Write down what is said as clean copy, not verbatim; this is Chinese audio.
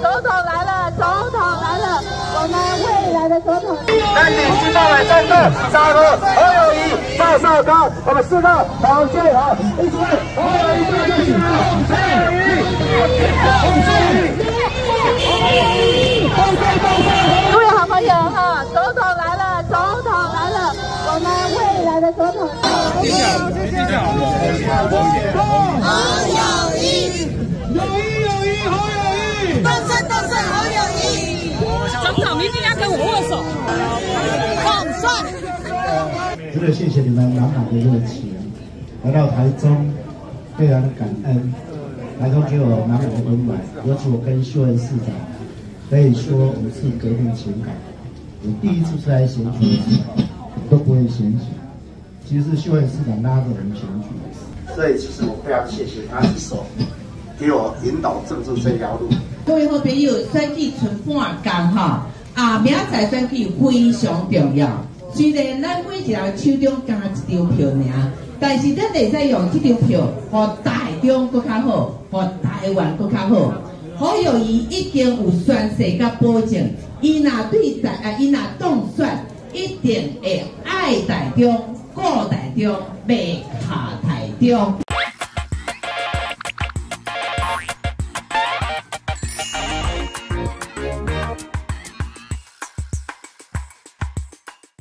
总统来了，总统来了，我们未来的总统。 南顶新大伟战斗，沙河侯友宜、赵少康，我们4个黄建豪一起为侯友宜大家起来！ 各位好朋友哈，总统来了，总统来了，我们未来的总统。侯友宜，动身动身，侯友宜，总统一定要跟我握手，统帅。 真的谢谢你们满满的热情，来到台中，非常的感恩，台中给我满满的温暖。尤其我跟秀恩市长，可以说我们是革命情感。我第一次出来选举的时候，都不会选举，其实是秀恩市长拉着我们选举。 所以其实我非常谢谢他一手给我引导政治这条路。 各位好朋友，选举剩半天哈，明仔选举非常重要。虽然咱每一个手中加一张票尔，但是咱会使用这张票，互台中更较好，互台湾更较好。侯友宜已经有宣誓甲保证，伊若当选，一定会爱台中、顾台中、袂下台中。